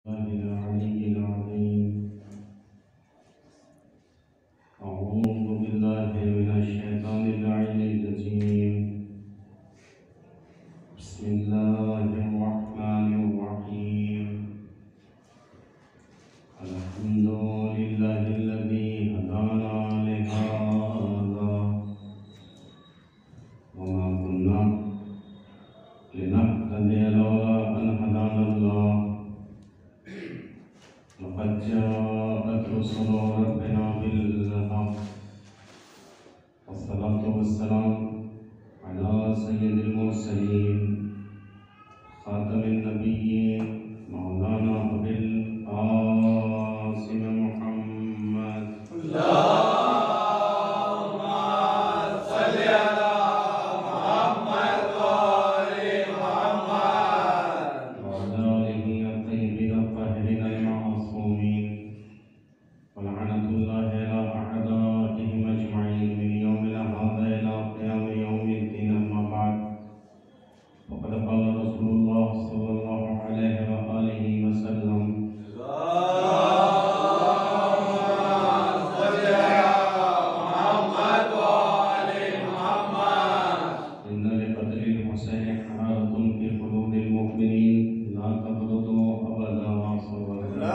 العلي العظيم. أعوذ بالله من الشيطان اللعين الرجيم. بسم الله الرحمن الرحيم. الحمد لله الذي هدانا لهذا وما كنا لنهتدي لولا أن هدانا الله. لقد جاءت رسل ربنا بالحق والصلاة والسلام على سيد المرسلين خاتم النبيين مولانا أبي القاسم محمد اللهم صل على محمد وآل محمد وعلى آله الطيبين الطاهرين المعصومين ولعنة الله على أعدائهم أجمعين من يومنا هذا إلى قيام يوم الدين. أما بعد، فقد قال رسول الله صلى الله عليه وآله وسلم: اللهم صل على محمد وآل محمد إن لقتل الحسين حرارة في قلوب المؤمنين لا تبرد أبدا. صلى الله عليه وسلم.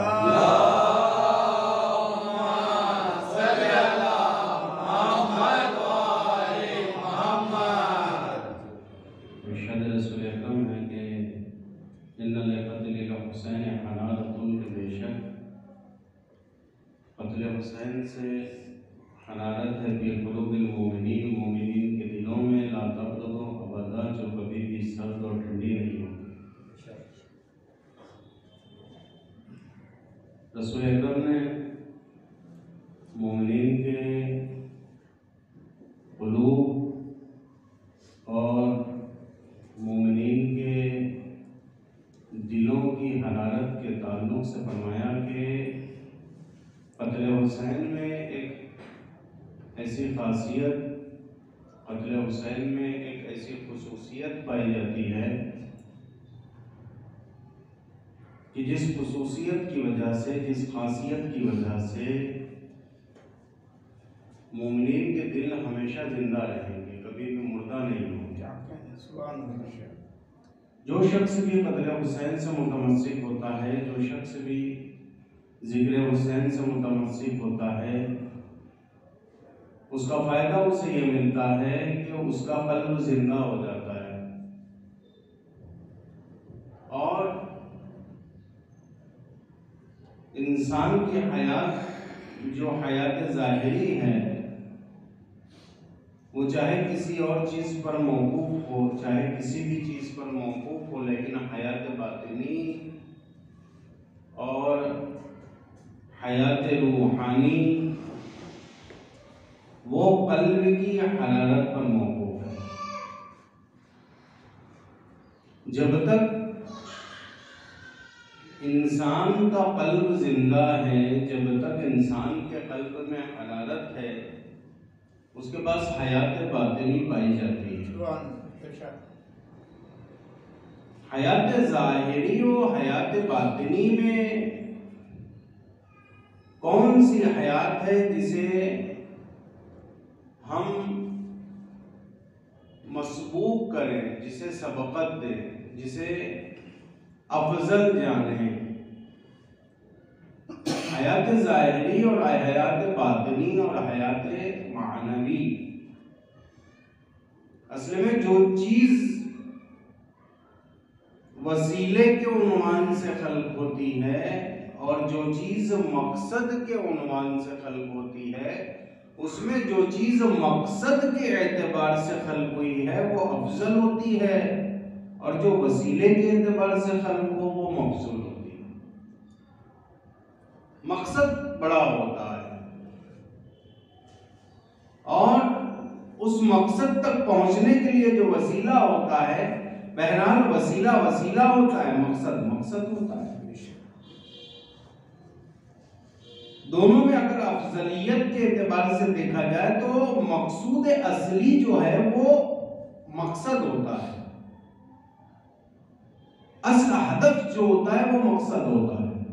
اللهم صل على محمد وآل محمد इरशाद रसूल अकरम है कि इन्ना लिक़त्ल हुसैन हरारतुन, बेशक क़त्ल हुसैन से हरारत है फी क़ुलूबिल मोमिनीन, मोमिनीन के दिलों में, ला तबरदु अबदा, जो कभी भी सर्द और ठंडी नहीं होगी। रसूल अकरम ने मोमिनीन के क़ुलूब और मोमिनीन के दिलों की हरारत के ताल्लुक़ से फरमाया कि क़त्ल हुसैन में एक ऐसी ख़ासियत, क़त्ल हुसैन में एक ऐसी खुसूसियत पाई जाती है कि जिस खुसूसियत की वजह से, जिस ख़ासियत की वजह से मोमिनीन के दिल हमेशा ज़िंदा रहेंगे, कभी भी मुर्दा नहीं होंगे। जो शख्स भी क़त्ल हुसैन से मुतमस्सिक होता है, जो शख्स भी ज़िक्र हुसैन से मुतमस्सिक होता है, उसका फ़ायदा उसे ये मिलता है कि उसका क़ल्ब ज़िंदा हो जाता है। और इंसान की हयात, जो हयात ज़ाहिरी है, वो चाहे किसी और चीज़ पर मौकूफ़ हो, चाहे किसी भी चीज़ पर मौकूफ़ हो, लेकिन हयात बातिनी और हयात रूहानी वो क़ल्ब की हरारत पर मौकूफ़ है। जब तक इंसान का क़ल्ब ज़िंदा है, जब तक इंसान के क़ल्ब में हरारत है, उसके पास हयात बातिनी पाई जाती है। हयात ज़ाहिरी और हयात बातिनी में कौन सी हयात है जिसे हम मसबूक करें, जिसे सबक़त दें, जिसे अफजल जाने? हयात ज़ाहिरी और हयात बातिनी और हयात मानवी। असल में जो चीज़ वसीले के उन्वान से खल्क होती है और जो चीज़ मकसद के उन्वान से खल्क होती है, उसमें जो चीज़ मकसद के एतबार से खल्क हुई है वो अफजल होती है, और जो वसीले के एतबार से खल्क हो वो मफजूल होती है। मकसद बड़ा होता है और उस मकसद तक पहुंचने के लिए जो वसीला होता है, बहरहाल वसीला वसीला होता है, मकसद मकसद होता है। दोनों में अगर अफजलियत के एतबार से देखा जाए तो मकसूद असली जो है वो मकसद होता है, असल हदफ जो होता है वो मकसद होता है।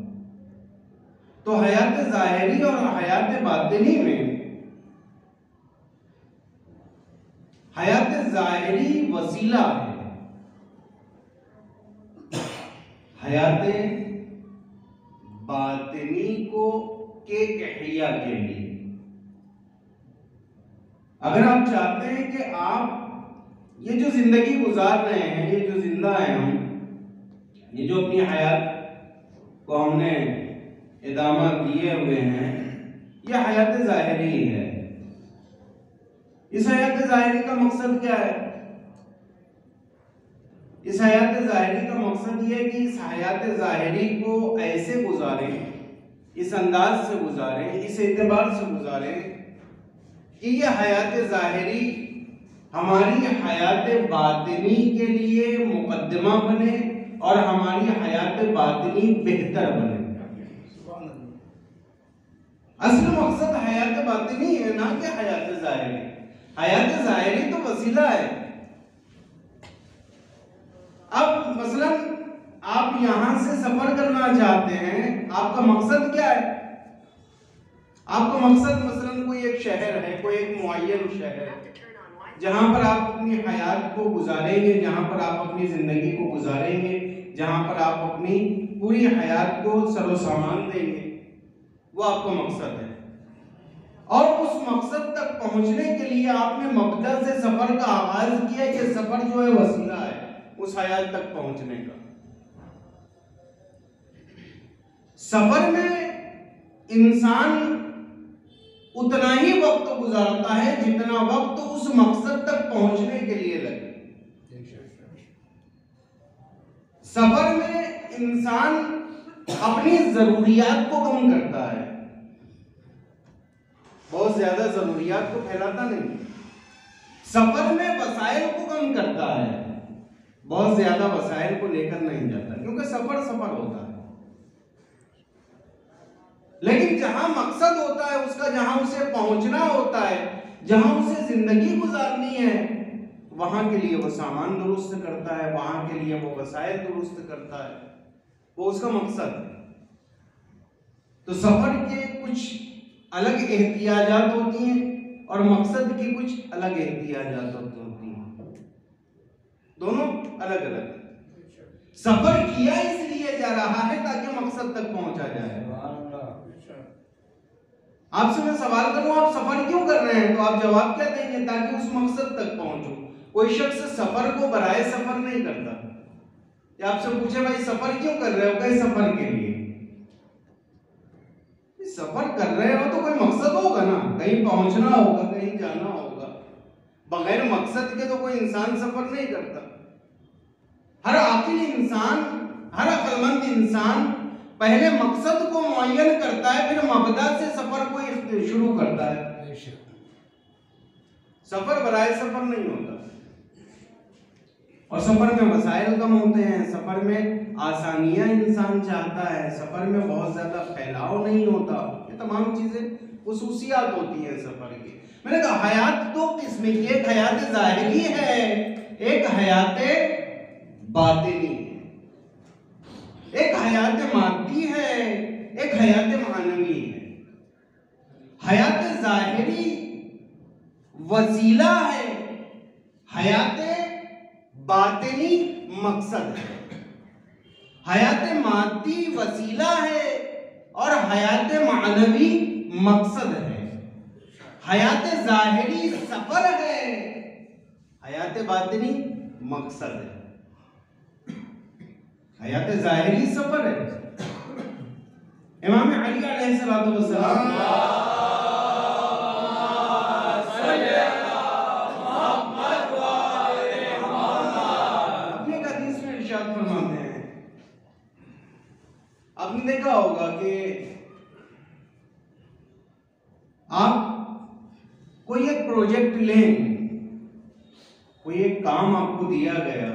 तो हयात ज़ाहिरी और हयात बातिनी में हयात ज़ाहिरी वसीला है, हयात बातिनी को के इह्या के लिए। अगर आप चाहते हैं कि आप ये जो जिंदगी गुजार रहे हैं, ये जो जिंदा हैं हम, ये जो अपनी हयात को हमने इदामा किए हुए हैं, ये हयात ज़ाहिरी है। इस हयात ज़ाहिरी का मकसद क्या है? इस हयात ज़ाहिरी का मकसद ये है कि इस हयात ज़ाहिरी को ऐसे गुजारें, इस अंदाज से गुजारें, इस एतबार से गुजारें कि ये हयात ज़ाहिरी हमारी हयात बातिनी के लिए मुकद्दमा बने और हमारी हयात बातिनी बेहतर बने। असल मकसद हयात बातिनी है, ना कि हयात ज़ाहिरी। हयात ज़ाहिरी तो वसीला है। अब मसलन आप यहां से सफर करना चाहते हैं, आपका मकसद क्या है? आपका मकसद मसलन कोई एक शहर है, कोई एक मुअय्यन शहर है जहां पर आप अपनी हयात को गुजारेंगे, जहां पर आप अपनी जिंदगी को गुजारेंगे, जहां पर आप अपनी पूरी हयात को सरो सामान देंगे, वो आपका मकसद है। और उस मकसद तक पहुंचने के लिए आपने मबदा से सफर का आगाज किया। ये सफर जो है वसीला है उस हयात तक पहुंचने का। सफर में इंसान उतना ही वक्त गुजारता है जितना वक्त उस मकसद तक पहुंचने के लिए लगे। सफर में इंसान अपनी जरूरियात को कम करता है, बहुत ज्यादा जरूरियात को फैलाता नहीं। सफर में वसाइल को कम करता है, बहुत ज्यादा वसाइल को लेकर नहीं जाता, क्योंकि सफर सफर होता है। लेकिन जहां मकसद होता है उसका, जहां उसे पहुंचना होता है, जहां उसे जिंदगी गुजारनी है, वहां के लिए वो सामान दुरुस्त करता है, वहां के लिए वो वसाइल दुरुस्त करता है, वो उसका मकसद है। तो सफर के कुछ अलग एहतियाजात होती हैं और मकसद की कुछ अलग एहतियाजात होती हैं, दोनों अलग अलग। सफर किया इसलिए जा रहा है ताकि मकसद तक पहुंचा जाए। आपसे मैं सवाल करूं, आप सफर क्यों कर रहे हैं? तो आप जवाब क्या देंगे? ताकि उस मकसद तक पहुंचो। कोई शख्स सफर को बराए सफर नहीं करता। या आपसे पूछे भाई सफर क्यों कर रहे हो? कहीं सफर के लिए। सफर कर रहे हो तो कोई मकसद होगा ना, कहीं पहुंचना होगा, कहीं जाना होगा। बगैर मकसद के तो कोई इंसान सफर नहीं करता। हर आकिल इंसान, हर अक्लमंद इंसान पहले मकसद को मुअय्यन करता है, फिर मबदा से सफर को शुरू करता है। सफर बराए सफर नहीं होता। और सफर में वसाइल कम होते हैं, सफर में आसानियां इंसान चाहता है, सफर में बहुत ज्यादा फैलाव नहीं होता। ये तमाम चीजें खुसूसियात होती हैं सफर की। मैंने कहा हयात दो किस्म की, एक हयात ज़ाहिरी है, एक हयात बातिनी है। एक हयात मादी है, एक हयात मानवी है। हयात ज़ाहिरी वसीला है, हयात बातिनी मकसद है। हयात मादी वसीला है और हयात मानवी मकसद है। हयात ज़ाहिरी सफर है, हयात बातिनी मकसद है। हयात ज़ाहिरी सफर है। इमाम अली अलैहिस्सलातु वस्सलाम अपने हदीस में इरशाद फरमाते हैं, आपने देखा होगा कि आप कोई एक प्रोजेक्ट लें, कोई एक काम आपको दिया गया,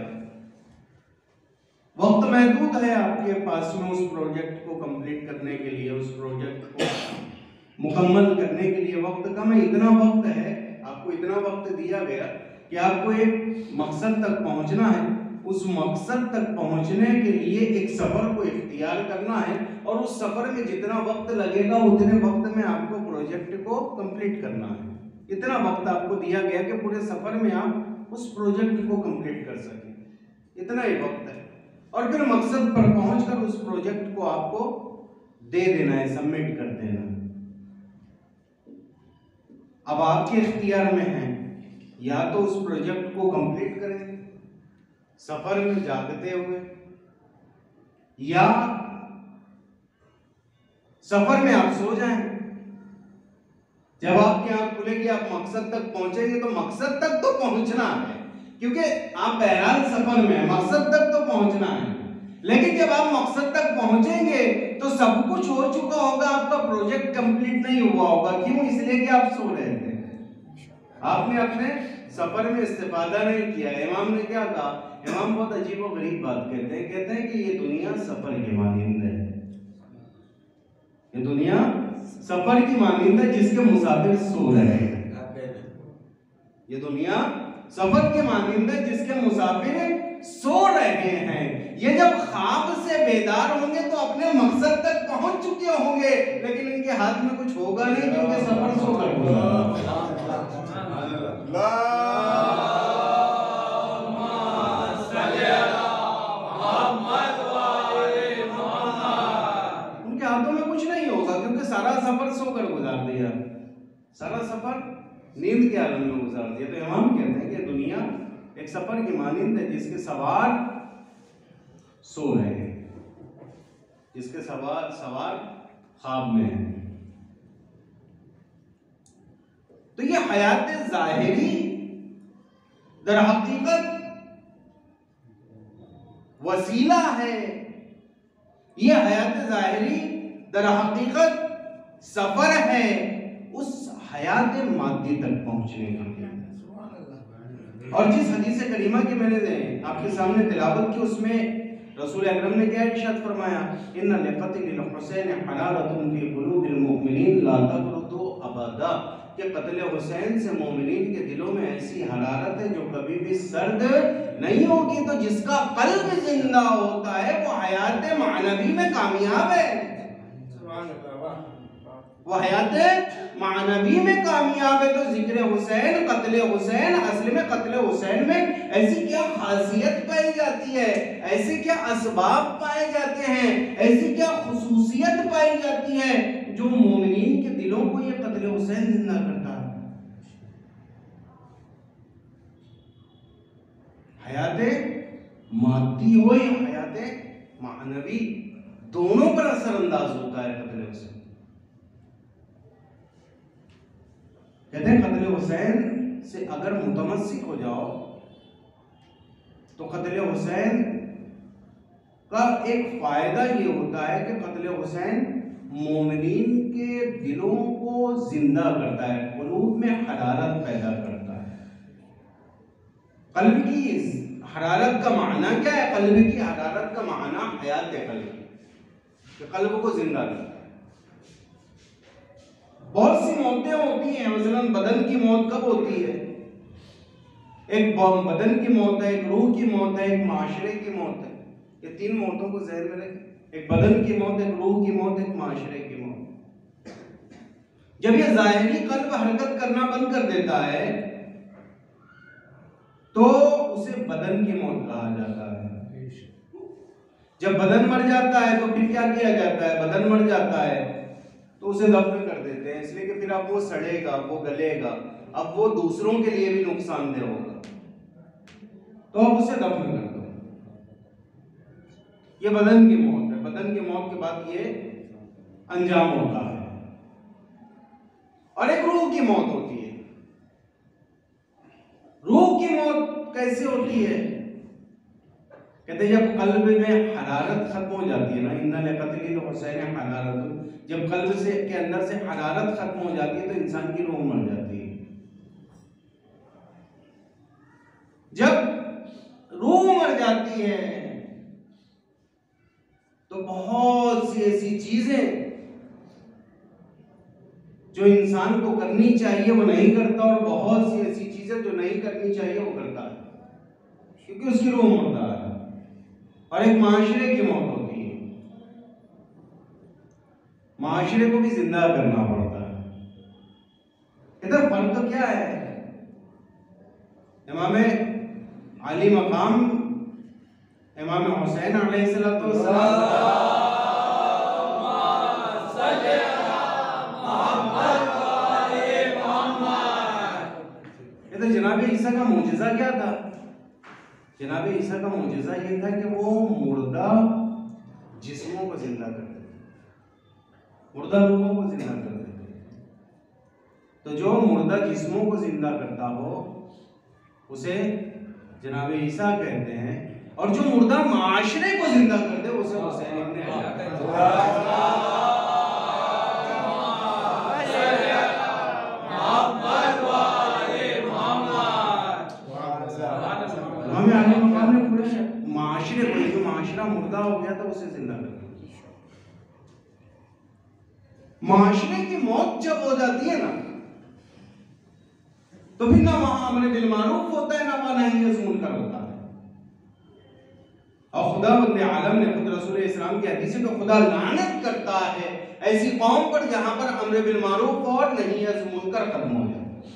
वक्त महदूद है आपके पास में उस प्रोजेक्ट को कंप्लीट करने के लिए, उस प्रोजेक्ट को मुकम्मल करने के लिए वक्त कम है। इतना वक्त है, आपको इतना वक्त दिया गया कि आपको एक मकसद तक पहुंचना है। उस मकसद तक पहुंचने के लिए एक सफर को इख्तियार करना है, और उस सफर में जितना वक्त लगेगा उतने वक्त में आपको प्रोजेक्ट को कंप्लीट करना है। इतना वक्त आपको दिया गया कि पूरे सफर में आप उस प्रोजेक्ट को कंप्लीट कर सकें, इतना ही वक्त है। और फिर मकसद पर पहुंचकर उस प्रोजेक्ट को आपको दे देना है, सबमिट कर देना है। अब आपके इख्तियार में है, या तो उस प्रोजेक्ट को कंप्लीट करें सफर में जागते हुए, या सफर में आप सो जाएं। जब आपकी आंख खुलेगी आप मकसद तक पहुंचेंगे, तो मकसद तक तो पहुंचना है, क्योंकि आप बहरहाल सफर में, मकसद तक तो पहुंचना है। लेकिन जब आप मकसद तक पहुंचेंगे तो सब कुछ हो चुका होगा, आपका प्रोजेक्ट कंप्लीट नहीं हुआ होगा। क्यों? इसलिए कि आप सो रहे थे, आपने अपने सफर में इस्तेफादा नहीं किया। इमाम ने क्या कहा? इमाम बहुत अजीब और गरीब बात कहते हैं कि ये दुनिया सफर की मानिंद है, ये दुनिया सफर की मानिंद है जिसके मुसाफिर सो रहे हैं। ये दुनिया सफर की मानिंद है जिसके मुसाफिर सो रहे हैं। ये जब ख्वाब से बेदार होंगे तो अपने मकसद तक पहुंच चुके होंगे, लेकिन इनके हाथ में कुछ होगा नहीं, क्योंकि सफर सो कर उनके हाथों में कुछ नहीं होगा, क्योंकि सारा सफर सोकर गुजार दिया, सारा सफर नींद के आलम में गुजार दिया। तो इमाम कहते हैं कि दुनिया एक सफर की मानिंद है जिसके सवार सो रहे हैं, जिसके सवार ख्वाब में है। तो ये हयात ज़ाहिरी दर हकीकत वसीला है, ये हयात ज़ाहिरी दर हकीकत सफर है उस हयात मादी तक पहुंचने का। और जिस हदीस करीमा की मैंने आपके सामने तिलावत की, उसमें रसूल अकरम ने क्या इरशाद फरमाया? इन्ना लिक़त्लिल हुसैन हरारतुन फी क़ुलूबिल मुमिनीन ला तबरुदु अबदा, कि क़त्ल हुसैन से मोमिनीन के दिलों में ऐसी हरारत है जो कभी भी सर्द नहीं होगी। तो जिसका कल्ब जिंदा होता है वो हयात मानवी में कामयाब है, वो हयात मानवी में कामयाब है। तो जिक्र हुसैन, क़त्ल हुसैन, असल में क़त्ल हुसैन में ऐसी क्या खासियत पाई जाती है, ऐसे क्या असबाब पाए जाते हैं, ऐसी क्या खुसूसियत पाई जाती है जो मोमिनीन के दिलों को ये क़त्ल हुसैन जिंदा करता है। हयात मादी हो या हयात मानवी, दोनों पर असरअंदाज होता है क़त्ल हुसैन। कहते हैं क़त्ल हुसैन से अगर मुतमस्सिक हो जाओ तो क़त्ल हुसैन का एक फायदा ये होता है कि क़त्ल हुसैन मोमिनीन के दिलों को जिंदा करता है, क़ुलूब में हरारत पैदा करता है। क़ल्ब की हरारत का माना क्या है? क़ल्ब की हरारत का माना हयात क़ल्ब, क़ल्ब को जिंदा करता है। बहुत सी मौतें होती हैं, मसलन बदन की मौत कब होती है? एक बदन की मौत है, एक रूह की मौत है, एक माशरे की मौत है। ये तीन मौतों को ज़हन में रखें, एक बदन की मौत, एक रूह की मौत, एक माशरे की मौत। जब ये ज़ाहिरी कल्ब हरकत करना बंद कर देता है तो उसे बदन की मौत कहा जाता है। जब बदन मर जाता है तो फिर क्या किया जाता है? बदन मर जाता है तो उसे दफन कर देते हैं, इसलिए कि फिर अब वो सड़ेगा, वो गलेगा, अब वो दूसरों के लिए भी नुकसानदेह होगा, तो अब उसे दफन कर दो। ये बदन की मौत है। बदन की मौत के बाद ये अंजाम होता है। और एक रूह की मौत होती है। रूह की मौत कैसे होती है? कहते हैं जब कल्ब में हरारत खत्म हो जाती है ना, इन्ना लिक़त्लिल हुसैन हरारत, जब कल्ब से के अंदर से हरारत खत्म हो जाती है तो इंसान की रूह मर जाती है। जब रूह मर जाती है तो बहुत सी ऐसी चीजें जो इंसान को करनी चाहिए वो नहीं करता, और बहुत सी ऐसी चीजें जो नहीं करनी चाहिए वो करता है। क्योंकि उसकी रूह मुर्दा है, और एक माशरे की मौत होती है। माशरे को भी जिंदा करना पड़ता है। इधर फर्क क्या है? इमाम अली मकाम इमाम हुसैन अलैहिस्सलाम, इधर जनाब ईसा का मौजज़ा क्या था? जनाब ईसा का मौजज़ा ये था कि वो मुर्दा जिस्मों को जिंदा कर देते, मुर्दा रूहों को जिंदा कर देते। तो जो मुर्दा जिस्मों को जिंदा करता हो उसे जनाब ईसा कहते हैं, और जो मुर्दा माशरे को जिंदा कर दे उसे हुसैन इब्न अली कहते हैं। माशरे को, जो माशरा मुर्दा हो गया था उसे जिंदा कर दिया। माशरे की मौत जब हो जाती है ना, तो फिर ना वहां अमर बिल मारूफ होता है, ना वहां नही अन मुनकर होता है। और खुदा बंदे आलम ने खुद रसूल इस्लाम की हदीस में खुदा लानत करता है ऐसी कौम पर जहां पर अमर बिल मारूफ और नही अन मुनकर खत्म हो जाए।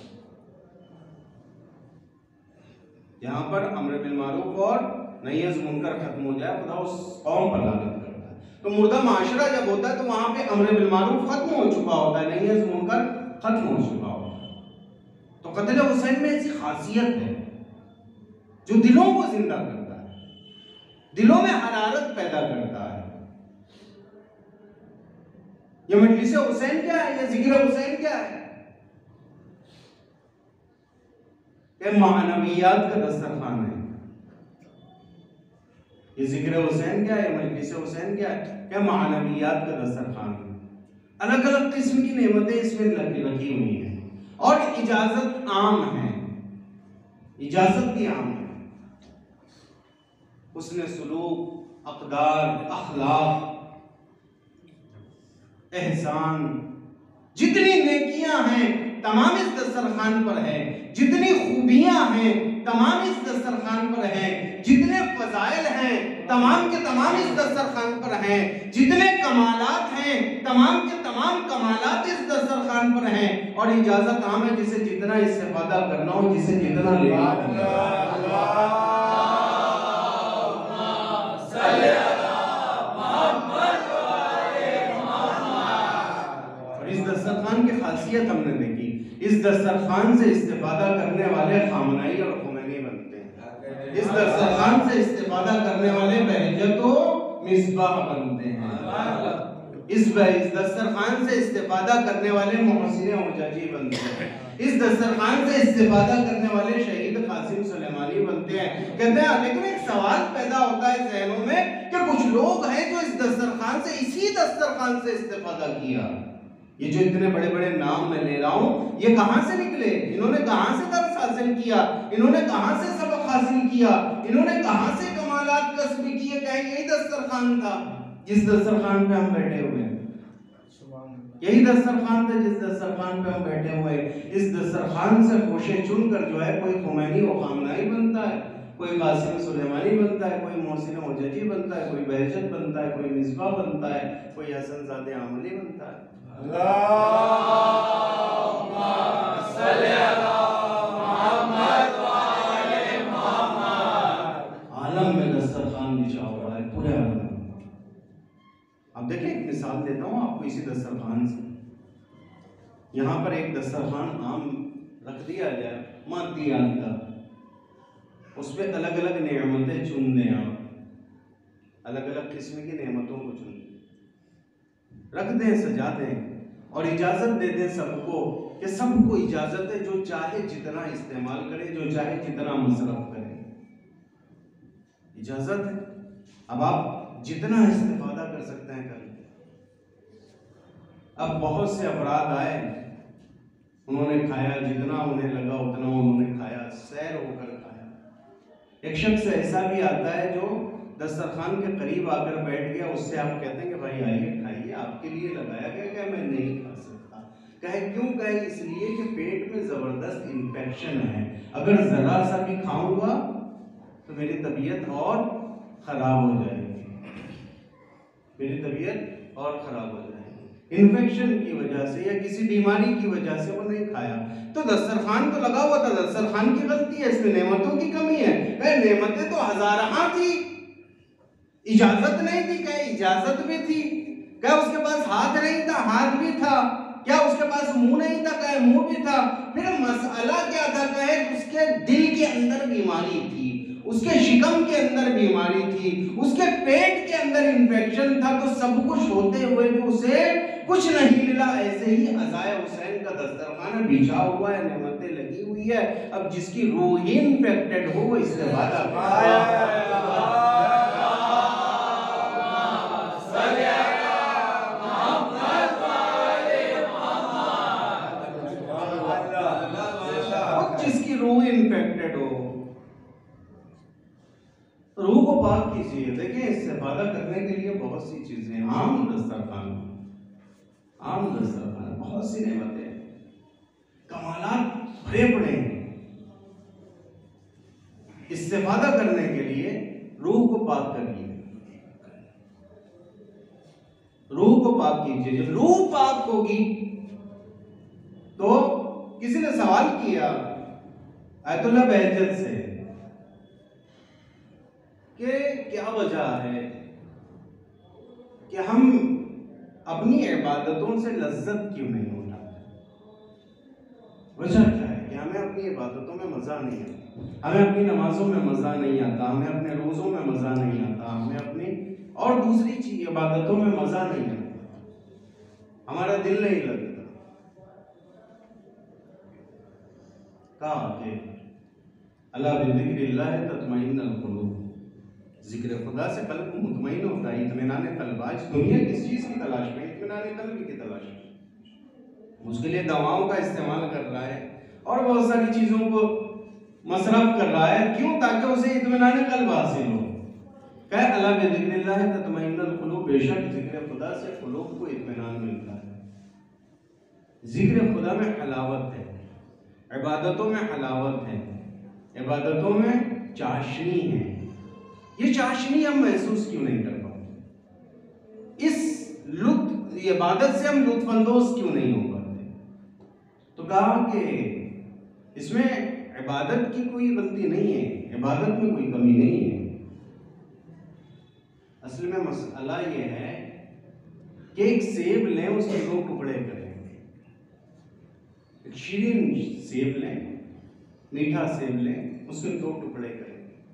जहां पर अमर बिल मारूफ और नही अन मुनकर खत्म हो जाए, खुदा उस कौम पर लानत करता है। तो मुर्दा माशरा जब होता है तो वहां पे अमर बिल मारूफ खत्म हो चुका होता है, नही अन मुनकर खत्म हो चुका होता है। तो कत्ल हुसैन में ऐसी खासियत है जो दिलों को जिंदा करता है, दिलों में हरारत पैदा करता है। ये मजलिस हुसैन क्या है? ये जिक्र हुसैन क्या है? ये मानवियात का दस्तरखान है। ये जिक्र हुसैन क्या है? मजलिस हुसैन क्या है? क्या मानवियात का दस्तरखान है। अलग अलग किस्म की नेमतें इसमें रखी हुई हैं, और इजाजत आम है, इजाजत भी आम है। उसने सुलूक, अक़दार, अखलाक, एहसान, जितनी नेकियां हैं तमाम इस दस्तरखान पर है, जितनी खूबियां हैं तमाम इस दस्तरखान पर है, जितने फजाइल हैं तमाम के तमाम इस दस्तरखान पर हैं, जितने कमालात हैं तमाम के तमाम कमालात इस दस्तरखान पर हैं। और इजाजत आम है, जिसे जितना इस्तेफादा करना हो, जिसे जितना लेना हो। और इस दस्तरखान की खासियत हमने देखी, इस दस्तरखान से इस्तेफादा करने वाले खामनाई और खुमैनी बनते हैं। इस दस्तरखान से इस्तेफादा करने वाले बहजत व मिसबाह बनते हैं। इस दस्तरखान से इस्तेफादा करने वाले मोहसिन उजाजी बनते हैं। इस दस्तरखान से इस्तेफादा करने वाले शहीद कासिम सुलेमानी बनते हैं। कहते हैं, लेकिन एक सवाल पैदा होता है जहनों में कि कुछ लोग हैं जो इस दस्तरखान से, इसी दस्तरखान से इस्तेफादा किया। ये जो इतने बड़े बड़े नाम मैं ले रहा हूं, ये कहां से निकले? इन्होंने कहां से दर्स हासिल किया? इन्होंने कहां से सबक हासिल किया? इन्होंने कहां से कमालात कसब किए? कहें यही दस्तरखान था जिस दस्तरखान पे हम बैठे हुए हैं। यही दस्तरखान था जिस दस्तरखान पे हम बैठे हुए हैं। इस दस्तरखान से गोशे चुनकर जो है कोई खुमैनी व खामनाई बनता है, कोई कासिम सुलेमानी बनता है, कोई मोहसिन उजाजी बनता है, कोई बहजत बनता है, कोई मिसबाह बनता है, कोई हसन ज़ादे आमली बनता है। आलम में दस्तरखान बिछा हुआ है, पूरे आलम में। अब देखिए, एक मिसाल देता हूँ आपको इसी दस्तरखान से। यहाँ पर एक दस्तरखान आम रख दिया जाए, मादियात का, उस पर अलग अलग नेमतें चुन दें आप, अलग अलग किस्म की नेमतों को चुन रख दें, सजा दें, और इजाज़त दे दें सबको कि सबको इजाज़त है, जो चाहे जितना इस्तेमाल करे, जो चाहे जितना मसरफ करे, इजाज़त है। अब आप जितना इस्तेफादा कर सकते हैं कर। अब बहुत से अफराद आए, उन्होंने खाया, जितना उन्हें लगा उतना उन्होंने खाया, सैर होकर खाया। एक शख्स ऐसा भी आता है जो दस्तरखान के करीब आकर बैठ गया, उससे आप कहते हैं कि भाई आइए खाइए, आपके लिए लगाया गया, क्या मैं नहीं खा सकता। कहे क्यों? कहे इसलिए कि पेट में ज़बरदस्त इन्फेक्शन है, अगर ज़रा सा भी खाऊंगा तो मेरी तबीयत और खराब हो जाएगी, मेरी तबीयत और खराब हो जाएगी। इन्फेक्शन की वजह से या किसी बीमारी की वजह से वो नहीं खाया, तो दस्तरखान तो लगा हुआ था, दस्तरखान की गलती है, इसमें नेमतों की कमी है। कहे नेमतें तो हजारां थी, इजाजत नहीं थी, कहे इजाजत भी थी। क्या उसके पास हाथ नहीं था, हाथ भी था। क्या उसके पास मुंह नहीं था, कहे मुंह भी था। फिर मसला क्या था, कहे उसके दिल के अंदर बीमारी थी, उसके शिकम के अंदर बीमारी थी, उसके पेट के अंदर इन्फेक्शन था। तो सब कुछ होते हुए भी उसे कुछ नहीं मिला। ऐसे ही अज़ाए हुसैन का दस्तरखान बिछा हुआ है, नेमतें लगी हुई है, अब जिसकी रूह ही इन्फेक्टेड हो वो इस्तेमाल इन्फेक्टेड हो, रूह को पाक कीजिए। देखिए इस्तेफादा करने के लिए बहुत सी चीजें, आम दस्तरखान बहुत सी नेमतें, कमालात भरे पड़े हैं। इस्तेफादा करने के लिए रूह को पाक करिए, रूह को पाक कीजिए। जब रूह पाक होगी तो किसी ने सवाल किया आयतुल्लाह बहजत से कि क्या वजह है कि हम अपनी इबादतों से लज्जत क्यों नहीं उठाते? वजह क्या है कि हमें अपनी इबादतों में मज़ा नहीं आता, हमें अपनी नमाजों में मज़ा नहीं आता, हमें अपने रोज़ों में मज़ा नहीं आता, हमें अपनी और दूसरी चीज इबादतों में मज़ा नहीं आता, हमारा दिल नहीं लगता। कहा कि अला बिज़िक्रिल्लाह तत्मइन्नुल क़ुलूब, जिक्र खुदा से कल्ब मुतमईन होता है, इत्मीनान कल्ब। आज दुनिया किस चीज़ की तलाश में? इत्मीनान कल्ब की तलाश में। उसके लिए दवाओं का इस्तेमाल कर रहा है और बहुत सारी चीज़ों को मसरफ कर रहा है, क्यों? ताकि उसे इत्मीनान कल्ब हासिल हो। कहे अला बिज़िक्रिल्लाह तत्मइन्नुल क़ुलूब, बेशक जिक्र खुदा से क़ुलूब को इत्मीनान मिलता है। जिक्र खुदा में हलावत है, इबादतों में हलावत है, इबादतों में चाशनी है। ये चाशनी हम महसूस क्यों नहीं कर पाते? इस लुत्फ इबादत से हम लुत्फानंदोज क्यों नहीं हो पाते? तो कहा कि इसमें इबादत की कोई गलती नहीं है, इबादत में कोई कमी नहीं है। असल में मसला ये है कि एक सेब लें, उसके 2 टुकड़े करें, एक शीरीन सेब लें, मीठा सेब लें, उसके 2 टुकड़े करें।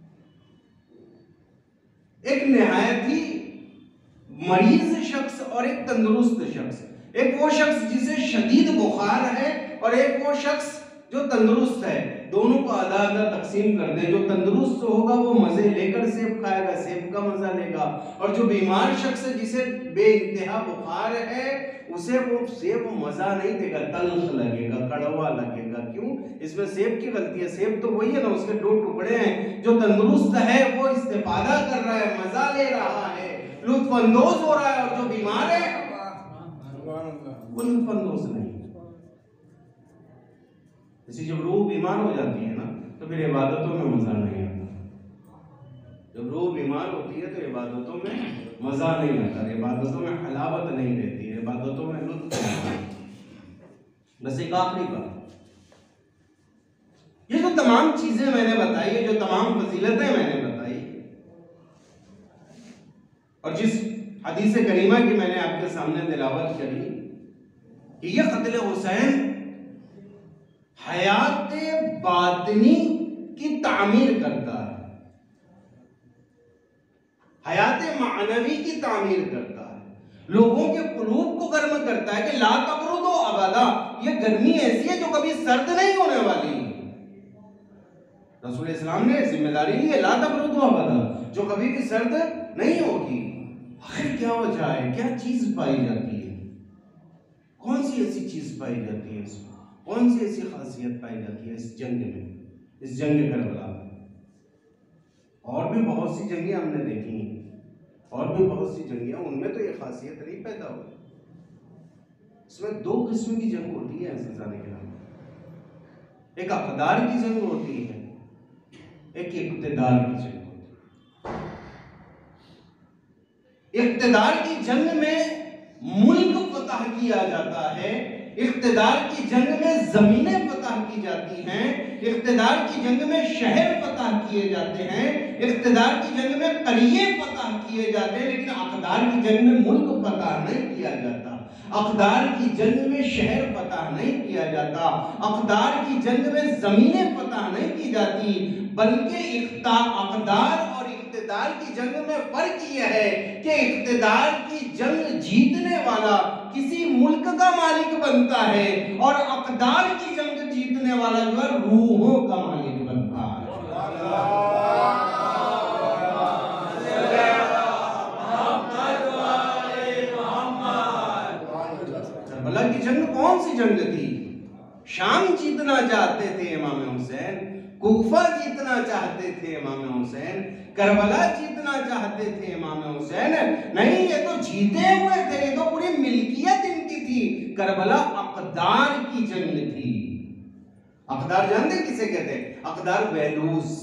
एक निहायत ही मरीज शख्स और एक तंदुरुस्त शख्स, एक वो शख्स जिसे शदीद बुखार है और एक वो शख्स जो तंदुरुस्त है, दोनों को आधा आधा तकसीम कर दें। जो तंदुरुस्त होगा वो मजे लेकर सेब खाएगा, सेब का मजा लेगा, और जो बीमार शख्स है जिसे बेइंतहा बुखार है उसे वो सेब मजा नहीं देगा, तल्ख लगेगा, कड़वा लगेगा। क्यों? इसमें सेब की गलती है। सेब तो वही है ना, उसके 2 टुकड़े हैं। जो तंदुरुस्त है वो इस्तेफादा कर रहा है, मजा ले रहा है, लुत्फानंदोज हो रहा है, और जो बीमार है वो लुत्फानंदोज नहीं। इसी जब रूह बीमार हो जाती है ना तो फिर इबादतों में मजा नहीं आता। जब रूह बीमार होती है तो इबादतों में मजा नहीं आता, इबादतों में हलावत नहीं रहती है, इबादतों में लुत्फ नहीं आता। बस एक आखिरी बात, ये जो तमाम चीजें मैंने बताई, ये जो तमाम फजीलतें मैंने बताई, और जिस हदीस करीमा की मैंने आपके सामने तिलावत करी कि ये क़त्ल हुसैन हयात बातिनी की तामीर करता है, हयात मानवी की तामीर करता है, लोगों के कुलूब को गर्म करता है कि ला तबरुदो अबदा, ये गर्मी ऐसी है जो कभी सर्द नहीं होने वाली। रसूल इस्लाम ने जिम्मेदारी ली है, ला तबरुदो अबदा, जो कभी भी सर्द नहीं होगी। आखिर क्या वजह है? क्या चीज पाई जाती है? कौन सी ऐसी चीज पाई जाती है इसमें? कौन सी ऐसी खासियत पाई जाती है इस जंग में, इस जंग करबला में? और भी बहुत सी जंगें हमने देखी हैं, और भी बहुत सी जंगें, उनमें तो ये खासियत नहीं पैदा हुई। इसमें 2 किस्म की जंग होती है अज़ीज़ान किराम। एक अक़दार की जंग होती है एक इक्तिदार की जंग होती है। इक्तिदार की जंग में मुल्क फतह किया जाता है, इक्तिदार की जंग में जमीनें फतह की जाती हैं, इक्तिदार की जंग में शहर फतह किए जाते हैं, इक्तिदार की जंग में करिए फतह किए जाते हैं, लेकिन अक़दार की जंग में मुल्क फतह नहीं किया जाता। अक़दार की जंग में शहर फतह नहीं किया जाता, अक़दार की जंग में जमीनें फतह नहीं की जाती, बल्कि अक़दार और इक़्तिदार की जंग में फर्क यह है कि इक़्तिदार की जंग जीतने वाला किसी मुल्क का मालिक बनता है और अक़दार की जंग जीतने वाला जो है रूहों का मालिक बनता है। करबला की जंग कौन सी जंग थी? शाम जीतना चाहते थे इमाम हुसैन, कूफा जीतना चाहते थे इमाम हुसैन, करबला जीतना चाहते थे इमाम हुसैन। नहीं, ये तो जीते हुए थे, ये तो पूरी मिल्कियत इनकी थी। करबला अक़दार की जंग थी। अक़दार जानते किसे कहते हैं? अक़दार बहलूस,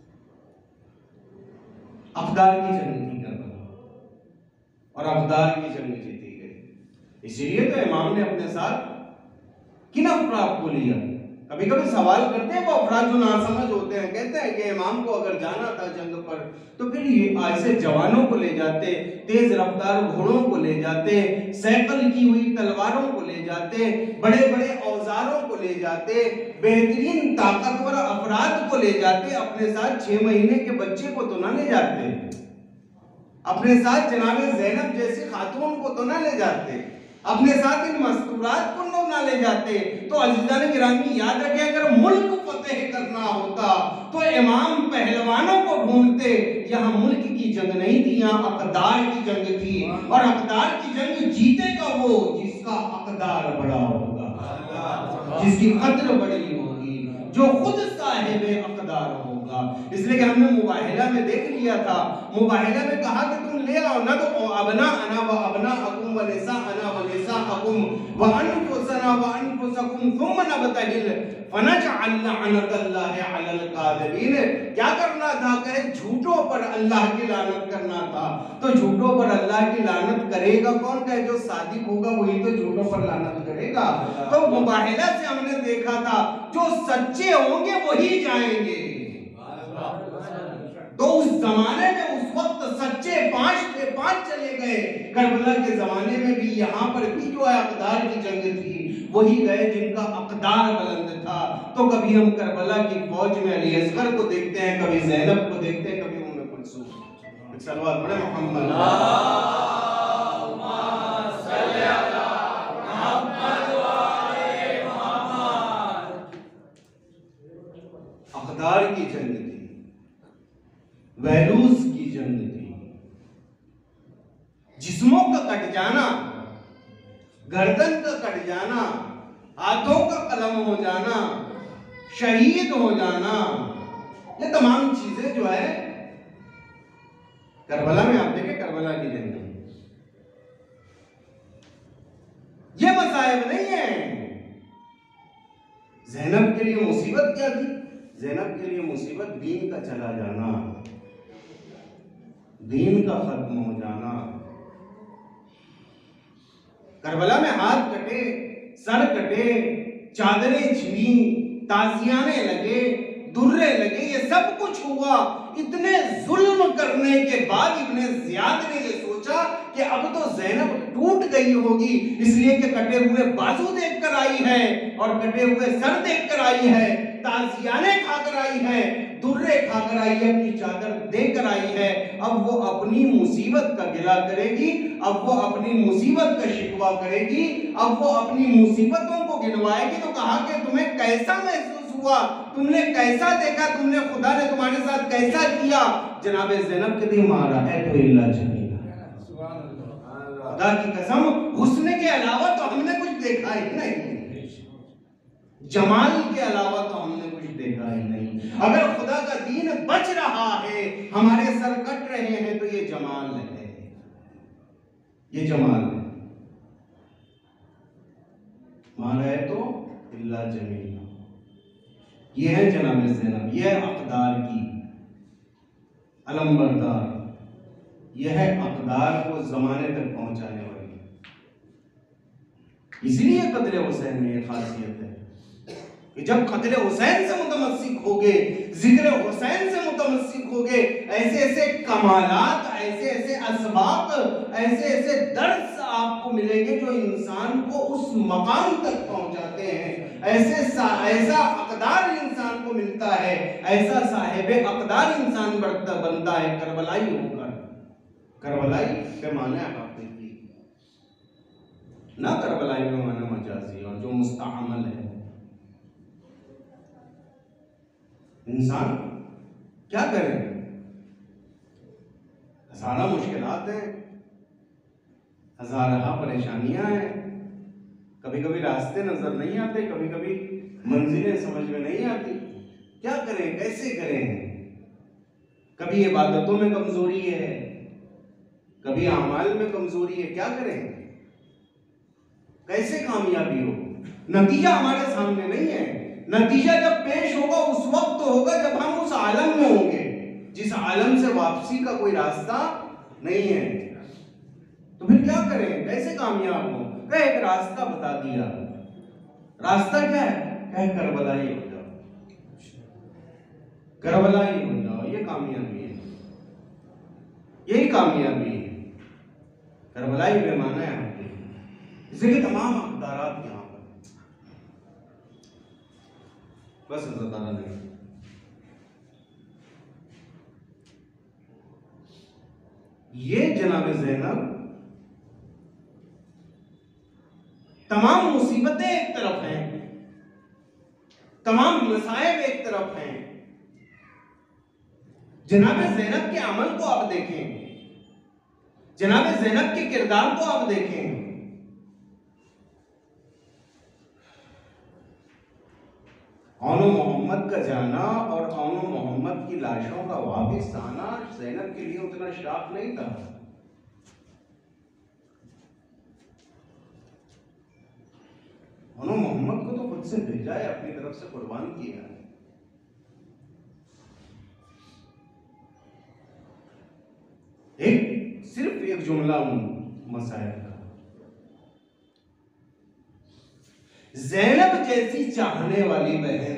अक़दार की जंग थी करबला, और अक़दार की जंग जीती गई। इसलिए तो इमाम ने अपने साथ किन अफराद को लिया? कभी कभी सवाल करते हैं वो अफराद जो नासमझ होते हैं, कहते हैं कि इमाम को अगर जाना था जंग पर तो फिर ये ऐसे जवानों को ले जाते, तेज रफ्तार घोड़ों को ले जाते, सैकल की हुई तलवारों को ले जाते, बड़े बड़े औजारों को ले जाते, बेहतरीन ताकतवर अफराद को ले जाते। अपने साथ 6 महीने के बच्चे को तो ना ले जाते, अपने साथ जनाबे ज़ैनब जैसी खातून को तो ना ले जाते, अपने साथ इन मस्तूरात को ना ले जाते। तो अज़ीज़ान गिरामी याद रखें, अगर मुल्क फतेह करना होता तो इमाम पहलवानों को ढूंढते। यहाँ मुल्क की जंग नहीं थी, यहाँ अक़दार की जंग थी, और अक़दार की जंग जीतेगा वो जिसका अक़दार बड़ा होगा, जिसकी कद्र बड़ी होगी, जो खुद साहिब अक़दार होगा। इसलिए कि हमने मुबाहिला में देख लिया था, मुबाहिला में कहा कि तुम ले आओ ना तो अबना अना व अबना अकुम व निसा अना व निसा अकुम व अनफुसना व अनफुसकुम थुम्मा नबतहिल फनजअल लअनतल्लाहि अलल काज़िबीन। क्या करना था? कहे झूठों पर अल्लाह की लानत करना था। तो झूठों पर अल्लाह की लानत करेगा कौन? कहे जो सादिक होगा वही तो झूठों पर लानत करेगा। तो मुबाहिला से हमने देखा था जो सच्चे होंगे वही जाएंगे। तो उस जमाने में उस वक्त सच्चे 5 थे, 5 चले गए। करबला के जमाने में भी यहाँ पर भी जो है अक़दार की जंग थी, वही गए जिनका अक़दार बुलंद था। तो कभी हम करबला की फौज में अली असगर को देखते हैं, कभी ज़ैनब को देखते हैं, कभी उम्मे कुलसूम। सलवात पढ़े मोहम्मद। अक़दार की जंग थी, बहलूस की जंग थी, जिस्मों का कट जाना, गर्दन का कट जाना, हाथों का कलम हो जाना, शहीद हो जाना, ये तमाम चीजें जो है करबला में आप देखें, करबला की जंग में ये मसाइब नहीं है। ज़ैनब के लिए मुसीबत क्या थी? ज़ैनब के लिए मुसीबत दीन का चला जाना, दीन का खत्म हो जाना। करबला में हाथ कटे, सर कटे, चादरें छिड़ी, ताजियाने लगे, दुर्रे लगे, ये सब कुछ हुआ। इतने जुल्म करने के बाद इब्ने ज़ियाद ने ये सोचा कि अब तो ज़ैनब टूट गई होगी, इसलिए कि कटे हुए बाजू देखकर आई है और कटे हुए सर देखकर आई है, ताजियाने खाकर आई है, दुर्रे खाकर आई है, अपनी चादर देकर आई है। अब वो अपनी मुसीबत का गिला करेगी, अब वो अपनी मुसीबत का शिकवा करेगी, अब वो अपनी मुसीबतों को गिनवाएगी। तो कहा कि तुम्हें कैसा महसूस हुआ, तुमने कैसा देखा, तुमने खुदा ने तुम्हारे साथ कैसा किया? जनाबे ज़ैनब के दी मारा है तो इल्ला जमीला, खुदा की कसम हुस्न के अलावा तो हमने कुछ देखा ही नहीं, जमाल के अलावा तो हमने कुछ देखा ही नहीं। अगर खुदा का दीन बच रहा है, हमारे सर कट रहे हैं, तो ये जमाल है, ये जमाल है। मारा है तो इल्ला जमीला, ये है जनाब ज़ैनब, ये है अक़दार की अलंबरदार, यह अक़दार को ज़माने तक पहुंचाने वाली। इसलिए कत्ल हुसैन में एक खासियत है कि जब कत्ल हुसैन से मुतमस्सिक होगे, जिक्र हुसैन से मुतमस्सिक होगे, ऐसे ऐसे कमालात, ऐसे ऐसे असबाब, ऐसे ऐसे दर्स आपको मिलेंगे जो इंसान को उस मकाम तक पहुंचाते हैं। ऐसा अक़दार इंसान को मिलता है, ऐसा साहिब अक़दार इंसान बनता है करबलाई होकर। करबलाई पैमाने हकीकी, ना करबलाई पैमाना मजाजी और जो मुस्तअमल है। इंसान क्या करे, हज़ारा मुश्किलात हैं, हज़ारा परेशानियां हैं, कभी कभी रास्ते नजर नहीं आते, कभी कभी मंजिलें समझ में नहीं आती। क्या करें, कैसे करें? कभी इबादतों में कमजोरी है, कभी अमाल में कमजोरी है। क्या करें, कैसे कामयाबी हो? नतीजा हमारे सामने नहीं है। नतीजा जब पेश होगा उस वक्त होगा जब हम उस आलम में होंगे जिस आलम से वापसी का कोई रास्ता नहीं है। तो फिर क्या करें, कैसे कामयाब हो? कहे एक रास्ता बता दिया। रास्ता क्या है? कहे करबला ही हो जाओ, करबला ही हो जाओ। ये कामयाबी है, यही कामयाबी है। करबला ही पैमाना है आपके, इसलिए तमाम अक़दारात यहाँ पर बस ज़्यादा नहीं। ये जनाब ज़ैनब, तमाम मुसीबतें एक तरफ हैं, तमाम मसाइब एक तरफ हैं। जनाब ज़ैनब के अमल को आप देखें, जनाब ज़ैनब के किरदार को आप देखें। औनो मोहम्मद का जाना और औनो मोहम्मद की लाशों का वापस आना ज़ैनब के लिए उतना शॉक नहीं था। औनो मोहम्मद को तो खुद से भेजा है, अपनी तरफ से कुर्बान किया है। सिर्फ एक जुमला मसाइल का, ज़ैनब जैसी चाहने वाली बहन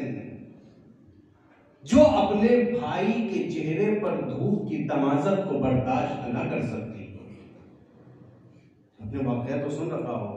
जो अपने भाई के चेहरे पर धूप की तमाज़त को बर्दाश्त न कर सकती। अपने वाक़या तो सुन रखा हो।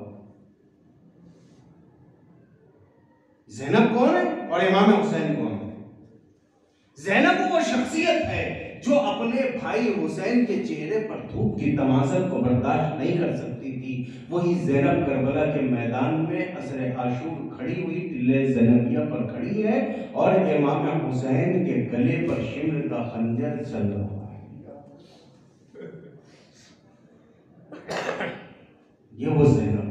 ज़ैनब कौन है और इमाम हुसैन कौन है? ज़ैनब वो शख्सियत है जो अपने भाई हुसैन के चेहरे पर धूप की तमाज़त को बर्दाश्त नहीं कर सकती थी। वही ज़ैनब करबला के मैदान में असर आशूर खड़ी हुई टिल्ले ज़ैनबिया पर खड़ी है और इमाम हुसैन के गले पर शिम्र का खंजर चल रहा है। ये वो ज़ैनब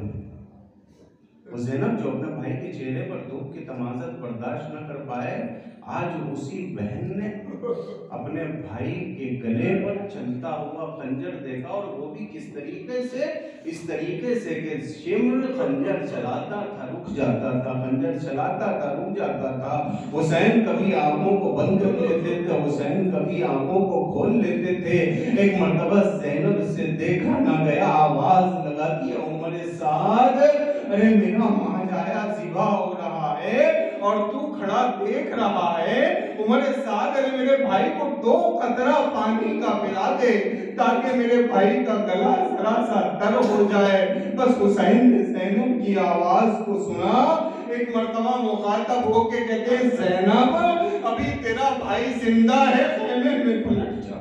जो अपने भाई के चेहरे पर धूप की तमाज़त बर्दाश्त न कर पाए, आज उसी बहन ने अपने भाई के गले पर चलता हुआ खंजर देखा, और वो भी किस तरीके से? इस तरीके से कि शिम्र खंजर चलाता था, रुक जाता था, खंजर चलाता था, रुक जाता था। हुसैन कभी आंखों को बंद कर लेते थे, हुसैन कभी आंखों को खोल लेते थे। एक मर्तबा ज़ैनब से देखा ना गया, आवाज लगाती है उमर साद, अरे मेरा मांझाया ज़िबा हो रहा है और तू खड़ा देख रहा है। उमर साद, अरे मेरे भाई को 2 कतरा पानी का पिला दे ताकि मेरे भाई का गला जरा सा तर हो जाए। बस हुसैन ने ज़ैनब की आवाज को सुना, एक मर्तबा मुखातब होके कहते हैं, ज़ैनब अभी तेरा भाई जिंदा है, खेमे में पलट जा।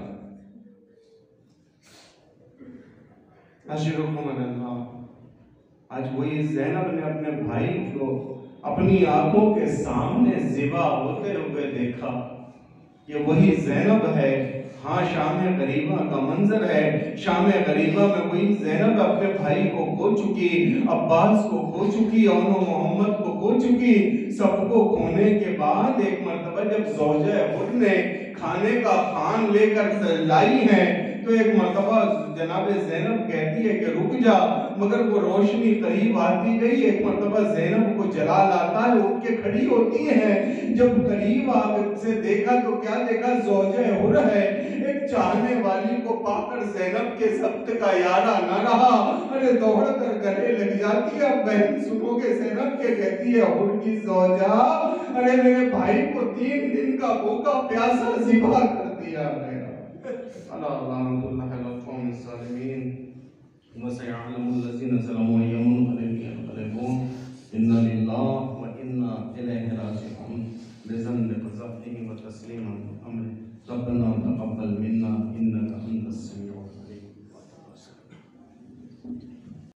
आज वही ज़ैनब ने अपने भाई को अपनी आंखों के सामने ज़िबा होते हुए देखा। ये वही ज़ैनब है। हाँ, शाम गरीबा का मंजर है। शाम गरीबा में वही ज़ैनब अपने भाई को खो चुकी, अब्बास को खो चुकी, और मोहम्मद को खो चुकी। सबको खोने के बाद एक मर्तबा जब ज़ौजा हुर ने खाने का खान लेकर लाई है तो एक मर्तबा जनाब ज़ैनब कहती है कि रुक जा, मगर वो रोशनी करीब आती गई। एक मर्तबा ज़ैनब को जलाल आता है, उठ के खड़ी होती है। जब करीब से देखा तो क्या देखा, ज़ौजे हुर है। एक चाहने वाली को पाकर ज़ैनब के सब्त का यारा न रहा, अरे दौड़ कर गले लग जाती है। बहन सुनोगे ज़ैनब के कहती है, हुर की ज़ौजा, अरे मेरे भाई को 3 दिन का भूखा प्यासा ज़िबा कर दिया गया। अल्लाह लानतुल्लाह अलल कौम ज़ालिमीन व सयअलमुल लज़ीना ज़लमू यमुनक़लिबून इन्ना लिल्लाहि व इन्ना इलैहि राजिऊन लिज़न्नि क़ज़फ़िही व तस्लीमन अम्रि रब्बना तक़ब्बल मिन्ना